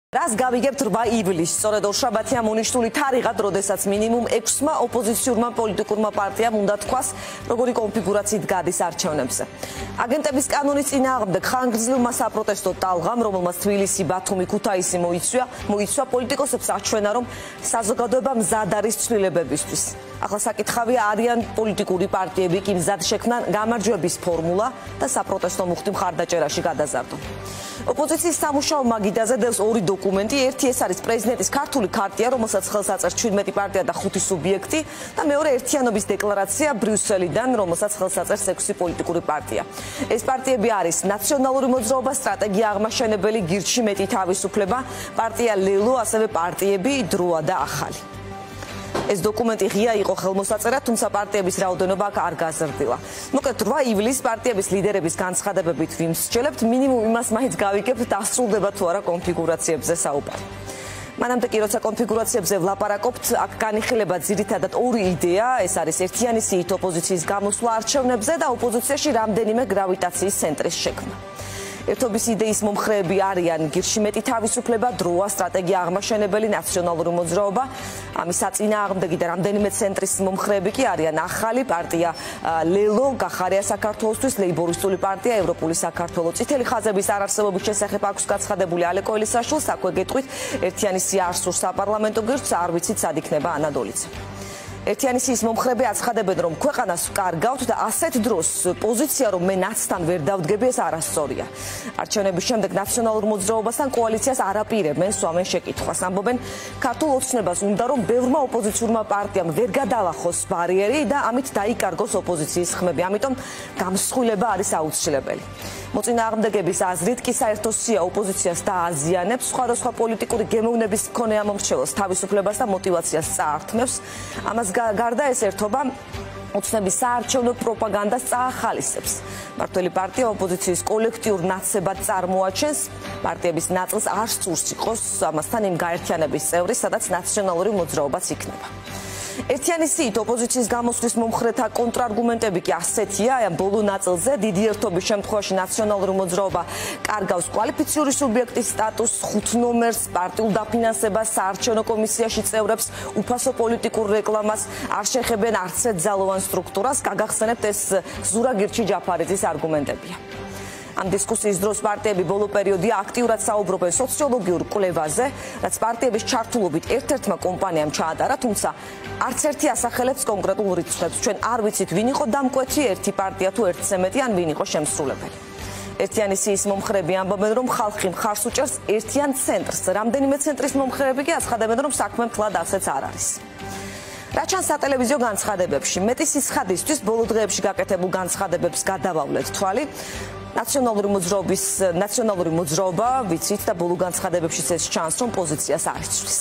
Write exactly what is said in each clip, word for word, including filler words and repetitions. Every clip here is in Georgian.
Raz გავიგებთ რვა ივლისს, სწორედ ორშაბათია მონიშნული თარიღად, როდესაც მინიმუმ ექვსმა ოპოზიციურმა პოლიტიკურმა პარტიამ უნდა თქვას, როგორი კონფიგურაციით გადის არჩევნებზე. აგენტების კანონის წინააღმდეგ ხანგრძლივმა საპროტესტო ტალღამ, რომელმაც თბილისი, ბათუმი, ქუთაისი მოიცვა, მოიცვა პოლიტიკოსებს აჩვენა, რომ საზოგადოება მზად არის ცვლილებებისთვის. ახლა საკითხავია, არიან პოლიტიკური პარტიები კი მზად შექმნან გამარჯვების ფორმულა და საპროტესტო მუხტი მხარდაჭერაში გადაზარდონ. ოპოზიციის სამუშაო მაგიდაზე დევს ორი დოკუმენტი. ერთი ეს არის პრეზიდენტის ქართული ქარტია, რომელსაც ხელს აწერს ჩვიდმეტი პარტია და ხუთი სუბიექტი და მეორე ერთიანობის დეკლარაცია ბრიუსელიდან, რომელსაც ხელს აწერს ექვსი პოლიტიკური პარტია. ეს პარტიები არის ნაციონალური მოძრაობა, სტრატეგია აღმაშენებელი, გირჩი მეტი თავისუფლება, პარტია ლელო, ასევე პარტიები დროა და ახალი. ეს დოკუმენტი ღია იყო ხელმოსაწერა, თუმცა პარტიების რაოდენობა არ გაზრდილა. მოკლედ რვა ივლისს პარტიების ლიდერების განცხადებებით ვიმსჯელებთ, მინიმუმ იმას მაინც გავიგებთ, დასრულდება თუ არა კონფიგურაციებზე საუბარი. მანამდე კი როცა კონფიგურაციებზე ვლაპარაკობთ, აქ განიხილება ძირითადად ორი იდეა, ეს არის ერთიანი სიით ოპოზიციის გამოსვლა არჩევნებზე და ოპოზიციაში რამდენიმე გრავიტაციის ცენტრის შექმნა. ერთობის იდეის მომხრეები არიან გირში მეტი თავისუფლება, დროა, სტრატეგია აღმაშენებელი, ნაციონალური მოძრაობა, ამის საწინააღმდეგი და რამდენიმე ცენტრის მომხრეები კი არიან ახალი პარტია ლელო, გახარია საქართველოსთვის, ლეიბორისტული პარტია, ევროპული საქართველო. წითელი ხაზების არარსებობის შესახებ აქვს გაცხადებული ალე კოილისაშვილს, აქვე გეტყვით, ერთიანი სია არ სურს საპარლამენტო გირჩს, არ ვიცით სად იქნება ანადოლიცა. ერთიანი სიის მომხრეები აცხადებენ, რომ ქვეყანას ვკარგავთ და ასეთ დროს პოზიცია, რომ მე ნაცთან ვერ დავდგები, ეს არასწორია. არჩევნების შემდეგ ნაციონალურ მოძრაობასთან კოალიციას არ აპირებენ, სვამენ შეკითხვას. ამბობენ, ქართულ ოცნებას უნდა, რომ ბევრმა ოპოზიციურმა პარტიამ ვერ გადალახოს ბარიერი და ამით დაიკარგოს ოპოზიციის ხმები. ამიტომ გამსხვილება არის აუცილებელი. მოწინააღმდეგების აზრით კი საერთო სია ოპოზიციას დააზიანებს, სხვადასხვა პოლიტიკური გემოვნების მქონე ამომრჩეველს თავისუფლებას და მოტივაციას წაართმევს. ამას გარდა ეს ერთობა ოცნების საარჩევნო პროპაგანდას წაახალისებს. მართველი პარტია ოპოზიციის კოლექტიურ ნაცებად წარმოაჩენს, პარტიების ნაწილს არ სურს იყოს ამასთან იმ გაერთიანების წევრი, სადაც ნაციონალური მოძრაობაც იქნება. ერთიანი სიით ოპოზიციის გამოსვლის მომხრეთა კონტრარგუმენტები კი ასეთია, აი ამ ბოლო ნაწილზე დიდი ერთობის შემთხვევაში ნაციონალური მოძრაობა კარგავს კვალიფიციური სუბიექტის სტატუსს, ხუთ ნომერს, პარტიულ დაფინანსებას, საარჩევნო კომისიაში წევრებს, უფასო პოლიტიკურ რეკლამას, არ შეხებენ არც ერთ ძალოვან სტრუქტურას. გაგახსენებთ, ეს ზურა გირჩი ჯაფარიძის არგუმენტებია. ამ დისკუსიის დროს პარტიები ბოლო პერიოდია აქტიურად საუბრობენ სოციოლოგიურ კვლევაზე, რაც პარტიების ჩართულობით ერთ-ერთმა კომპანიამ ჩაატარა, თუმცა არც ერთი ასახელებს კონკრეტულ რიცხვებს. ჩვენ არ ვიცით, ვინ იყო დამკვეთი, ერთი პარტია თუ ერთზე მეტი, ან ვინ იყო შემსრულებელი. ერთიანი სიის მომხრეები ამბობენ, რომ ხალხი მხარს უჭერს ერთიან ცენტრს. რამდენიმე ცენტრის მომხრეები კი აცხადებენ, რომ საქმე მთლად ასეც არ არის. რაც ჩანს სატელევიზიო განცხადებებში, მეტი სიცხადისთვის ბოლო დღეებში გაკეთებულ განცხადებებს გადავავლეთ თვალი. ნაციონალური მოძრაობის ნაციონალური მოძრაობა ვიცით და ბოლო განცხადებებშიც ეს ჩანს, რომ პოზიციას არ იცვლის.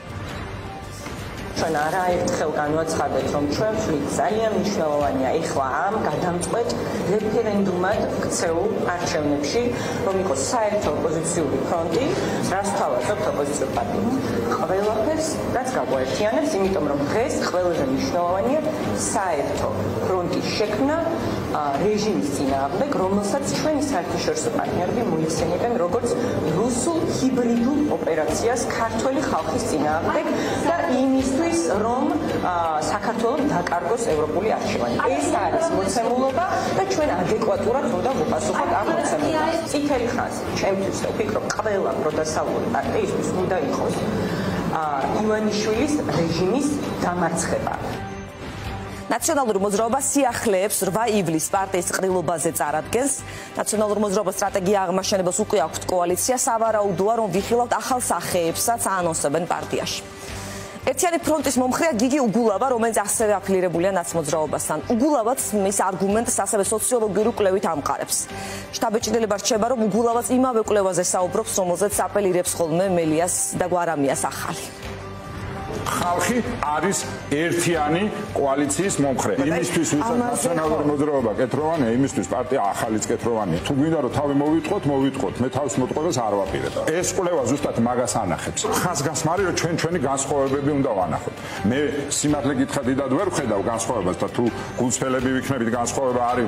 ჩვენ არაერთხელ განვაცხადეთ, რომ ჩვენ ვთვლით, ძალიან მნიშვნელოვანია ეხლა ამ გადამწყვეტ რეფერენდუმად ქცეულ არჩევნებში, რომ იყოს საერთო ოპოზიციური ფრონტი, რაც თავაზობთ ოპოზიციურ პარტიებს. ყველაფერს, რაც გაგვაერთიანებს, იმიტომ რომ დღეს ყველაზე მნიშვნელოვანია საერთო ფრონტის შექმნა რეჟიმის წინააღმდეგ, რომელსაც ჩვენი საერთაშორისო პარტნიორები მოიხსენებენ როგორც რუსულ ჰიბრიდულ ოპერაციას ქართველი ხალხის წინააღმდეგ და იმისთვის, რომ საქართველოს დაკარგოს ევროპული არჩევანი. ეს არის მოცემულობა და ჩვენ ადეკვატურად უნდა ვუპასუხოთ ამ მოცემულობას. წითელი ხაზი, ჩემთვის და ვფიქრობ, ყველა პროდასავლური პარტიისთვის უნდა იყოს ივანიშვილის რეჟიმის დამარცხება. ნაციონალური მოძრაობა სიახლეებს რვა ივლისს პარტიის ყრილობაზე წარადგენს. ნაციონალური მოძრაობა სტრატეგია აღმაშენებას უკვე აქვთ კოალიცია, სავარაუდოა, რომ ვიხილავთ ახალ სახეებსაც აანონსებენ პარტიაში. ერთიანი ფრონტის მომხრეა გიგი უგულავა, რომელიც ასევე აფილირებულია ნაცმოძრაობასთან. უგულავაც მის არგუმენტს ასევე სოციოლოგიური კვლევით ამყარებს. შტაბ-ბიჭდილება რჩება, რომ უგულავაც იმავე კვლევაზე საუბრობს, რომელზეც აპელირებს ხოლმე მელიას და გვარამიას ახალი. ხალხი არის ერთიანი კოალიციის მომხრე. იმისთვის ვისაც ნაციონალური მოძრაობა კეთროვანია, იმისთვის პარტია ახალიც კეთროვანია. თუ გვინდა რომ თავი მოვიტყოთ, მოვიტყოთ. მე თავის მოტყობას არ ვაპირებ. ეს კვლევა ზუსტად მაგას ანახებს. ხაზგასმარი რომ ჩვენ ჩვენი განსხვავებები უნდა ვანახოთ. მე სიმართლე გითხრა, დიდად ვერ ვხედავ განსხვავებას და თუ გულწრფელები ვიქნებით განსხვავება არის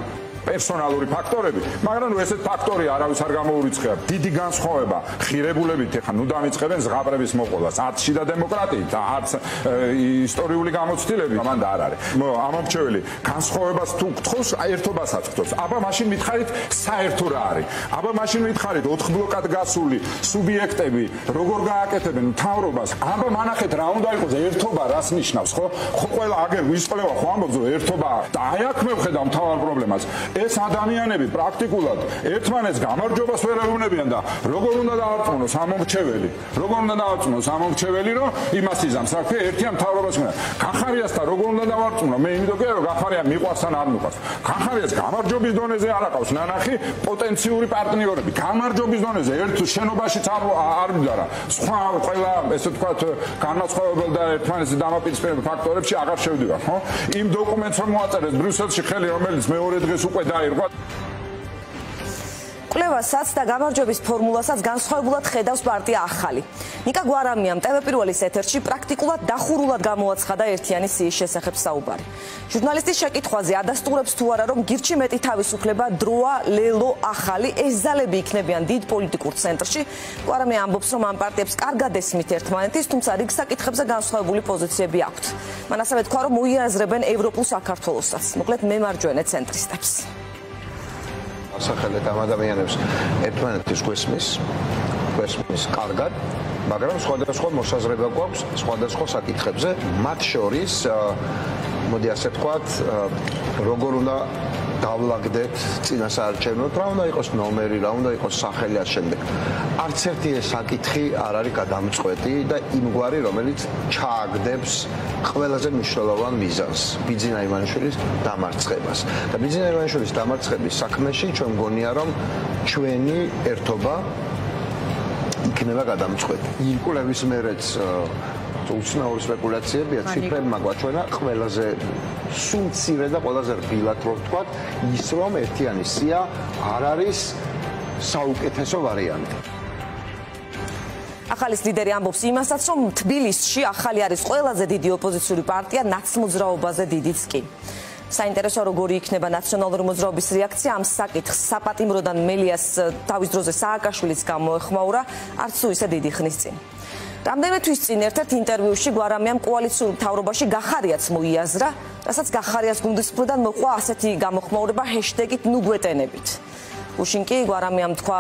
პერსონალური ფაქტორები, მაგრამ ნუ ესეთ ფაქტორი არავის არ გამოურიცხია. დიდი განსხვავება ხირებულებით ეხა ნუ დამიწყებენ ზღაპრების მოყოლას. არც შიდა დემოკრატიით, არც ისტორიული გამოცდილებით მან და არ არის. ამომრჩეველი განსხვავებას თუ გთხოვს, ერთობასაც გთხოვს. აბა მაშინ მითხარით საერთო რა არის. აბა მაშინ მითხარით ოთხ ბლოკად გასული სუბიექტები როგორ გააკეთებენ მთავრობას. აბა მანახეთ რა უნდა იყოს ერთობა, რას ნიშნავს, ხო? ხო ყველა აგერ ვისყლება ხო ამბობს რომ ერთობა და აი აქ მე ვხედავ მთავარ პრობლემას. ეს ადამიანები პრაქტიკულად ერთმანეთს გამარჯვებას ვერ ეუბნებიან და როგორ უნდა დაარწმუნოს ამომრჩეველი? როგორ უნდა დაარწმუნოს ამომრჩეველი, რომ იმას იზამს საქმე ერთიან მთავრობას უნდა. განხარიასთან როგორ უნდა დავარწმუნო? მე იმიტომ კი რომ განხარია მიყვარს ან არ მიყვარს. განხარიას გამარჯვების დონეზე არ აკავს ნანახი პოტენციური პარტნიორები. გამარჯვების დონეზე ერთ შენობაშიც არ არ მიდარა. სხვა ყველა ესე ვთქვათ განმაცხოვებელ და ერთმანეთს დამაპირისპირებელ ფაქტორებში აღარ შევდივარ, ხო? იმ დოკუმენტს რომ მოაწერეს ბრიუსელში ხელი, რომელიც მეორე დღეს უკვე დაირღვა. კვლევასაც და გამარჯვების ფორმულასაც განსხვავებულად ხედავს პარტია ახალი. ნიკა გვარამიამ ტევ პირველის ეთერში პრაქტიკულად დახურულად გამოაცხადა ერთიანი სიის შესახებ საუბარი. ჟურნალისტის შეკითხვაზე ადასტურებს თუ არა რომ გირჩი მეტი თავისუფლება დროა ლელო ახალი ეს ზალები იქნებიან დიდ პოლიტიკურ ცენტრში. გვარამი ამბობს რომ ამ პარტიებს კარგად ესმით ერთმანეთის, თუმცა რიგ საკითხებზე განსხვავებული პოზიციები აქვთ. მან ასევე თქვა რომ უიაზრებენ ევროპულ საქართველოსაც, მოკლედ მემარჯვენე ცენტრისტებს. სახელეთ ამ ადამიანებს ერთმანეთის გვესმის, გვესმის კარგად, მაგრამ სხვადასხვა მოსაზრება გვაქვს სხვადასხვა საკითხებზე, მათ შორის, მოდი ასე ვთქვათ, როგორ უნდა დავლაგდეთ წინასაარჩევნოდ, რა უნდა იყოს ნომერი, რა უნდა იყოს სახელი ამ შემდეგ. არც ერთი ეს საკითხი არ არის გადამწყვეტი და იმგვარი, რომელიც ჩააგდებს ყველაზე მნიშვნელოვან მიზანს, ბიძინა ივანიშვილის დამარცხებას. და ბიძინა ივანიშვილის დამარცხების საქმეში ჩვენ მგონია, რომ ჩვენი ერთობა იქნება გადამწყვეტი. იმ კვლევის მერეც უცნაური სპეკულაციებია, ციფრებმა გვაჩვენა ყველაზე სულმცირე და ყველაზე რბილად რო ვთქვათ, ის რომ ერთიანი სია არ არის საუკეთესო ვარიანტი. ახალის ლიდერი ამბობს იმასაც, რომ თბილისში ახალი არის ყველაზე დიდი ოპოზიციური პარტია ნაცმოძრაობაზე დიდიც კი. საინტერესოა როგორი იქნება ნაციონალური მოძრაობის რეაქცია ამ საკითხს საპატიმროდან მელიას თავის დროზე სააკაშვილიც გამოეხმაურა არც თუ ისე დიდი ხნის წინ. რამდენიმე თვის წინ ერთ-ერთ ინტერვიუში გვარამიამ კოალიციურ მთავრობაში გახარიაც მოიაზრა, რასაც გახარიას გუნდის მხრიდან მოყვა ასეთი გამოხმაურება ჰეშტეგით ნუ გვეტენებით. უშინ კი გვარამიამ თქვა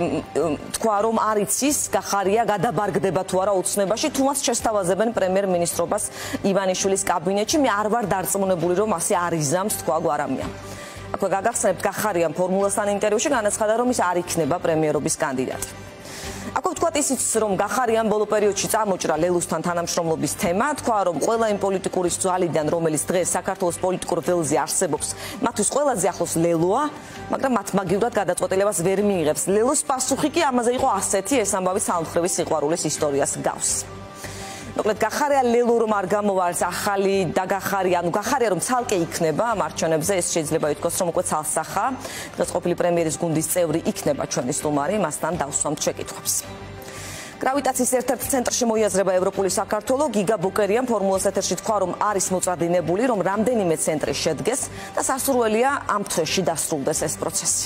თქვა რომ არ იცის გახარია გადაბარგდება თუ არა ოცნებაში, თუ მას შესთავაზებენ პრემიერ-მინისტრობას ივანიშვილის კაბინეტში, მე არ ვარ დარწმუნებული რომ ასე არ იზამს, თქვა გვარამიამ. აქვე გაგახსენებთ გახარიამ ფორმულასთან ინტერვიუში განაცხადა რომ ის არ იქნება პრემიერობის კანდიდატი. აქვე ვთქვათ ისიც რომ გახარიამ ბოლო პერიოდში წამოჭრა ლელუსთან თანამშრომლობის თემა, თქვა რომ ყველა იმ პოლიტიკური ძალიდან რომელიც დღეს საქართველოს პოლიტიკურ ველზე არსებობს, მათთვის ყველაზე ახლოს ლელოა, მაგრამ მათ მაგივრად გადაწყვეტილებას ვერ მიიღებს. ლელოს პასუხი კი ამაზე იყო ასეთი, ეს ამბავი სამხედროების სიყვარულის ისტორიას გავს. მოკლედ გახარია ლელო რომ არ გამოვარს ახალი და გახარია, ანუ გახარია რომ ცალკე იქნება ამ არჩევნებზე, ეს შეიძლება ითქვას რომ უკვე ცალსახა. დღეს ყოფილი პრემიერის გუნდის წევრი იქნება ჩვენი სტუმარი, მასთან დავსვამთ შეკითხვებს. გრავიტაციის ერთ-ერთ ცენტრში მოიაზრება ევროპული საქართველო, გიგა ბუკერიამ ფორმულას ეთერში თქვა რომ არის მოწადინებული, რომ რამდენიმე ცენტრი შედგეს და სასურველია ამ თვეში დასრულდეს ეს პროცესი.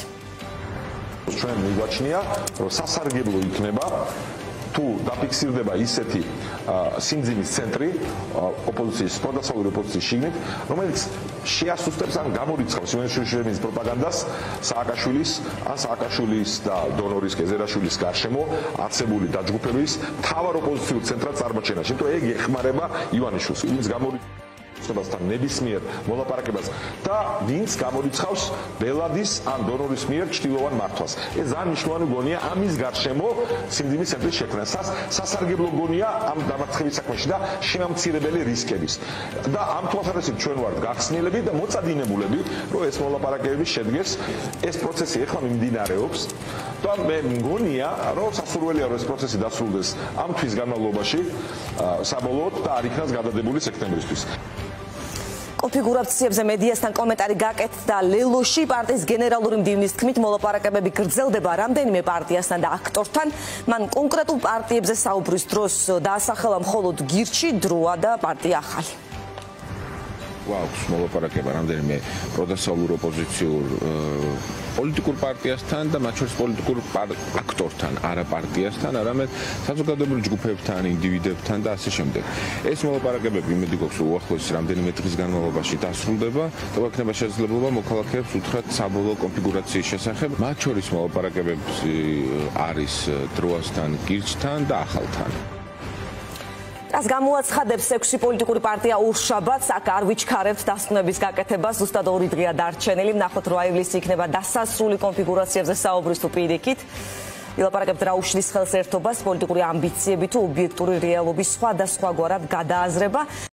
ჩვენ მიგვაჩნია რომ სასარგებლო იქნება თუ დაფიქსირდება ისეთი სიმძიმის ცენტრი ოპოზიციის, სპორტასაური ოპოზიციის შიგნით, რომელიც შეასუსტებს ან გამორიცხავს ივანიშვილის პროპაგანდას სააკაშვილის, ან სააკაშვილის და დონორის კეზერაშვილის გარშემო არსებული დაჯგუფების მთავარ ოპოზიციურ ცენტრად წარმოჩენაში. იმიტომ ეგ ეხმარება ივანიშვილს, ვინც გამორიცხავს თან ნებისმიერ მოლაპარაკებას და ვინც გამორიცხავს ბელადის ან დონორის მიერ ჩtildeოვან მართვას. ეს ძალიან მნიშვნელოვანი გონია ამის გარშემო სიმძიმის ცენტრის შექმნა. სასარგებლო გონია ამ დამარცხების საქმეში და შემამცირებელი რისკების. და ამ თვალსაზრისით ჩვენ ვართ გახსნილები და მოწადინებულები, რომ ეს მოლაპარაკებები შედგეს. ეს პროცესი ახლა მიმდინარეობს. და მე მგონია, რომ სასურველია რომ ეს პროცესი დასრულდეს ამ თვის განმავლობაში, საბოლოოდ და არ იქნას გადადებული სექტემბრისთვის. კონფიგურაციებზე მედიასთან კომენტარი გაკეთდა ლელოში პარტიის გენერალური მდივნის თქმით მოლაპარაკებები გრძელდება რამდენიმე პარტიასთან და აქტორთან. მან კონკრეტულ პარტიებზე საუბრის დროს დაასახელა მხოლოდ გირჩი, დროა და პარტია ახალი. გვაქვს მოლაპარაკება რამდენიმე პროდასავლურ ოპოზიციურ პოლიტიკურ პარტიასთან და მათ შორის პოლიტიკურ აქტორთან, არა პარტიასთან, არამედ საზოგადოებრივ ჯგუფებთან, ინდივიდებთან და ასე შემდეგ. ეს მოლაპარაკებები იმედი გვაქვს, რომ უახლოეს რამდენიმე დღის განმავლობაში დასრულდება და გვექნება შესაძლებლობა მოქალაქეებს უთხრათ საბოლოო კონფიგურაციის შესახებ. მათ შორის მოლაპარაკებები არის დროასთან, გირჩთან და ახალთან. ას გამოაცხადებს ექვსი პოლიტიკური პარტია უშაბათს, აქ არ ვიჩქარებთ დასკვნების გაკეთებას, ზუსტად ორი დღეა დარჩენილი. ვნახოთ რა ივლისი იქნება დასასრული კონფიგურაციებზე საუბრის თუ პირიქით. ვილაპარაკებთ რა უშლის ხელს ერთობას, პოლიტიკური ამბიციები თუ ობიექტური რეალობის სხვადასხვაგვარად გადააზრება.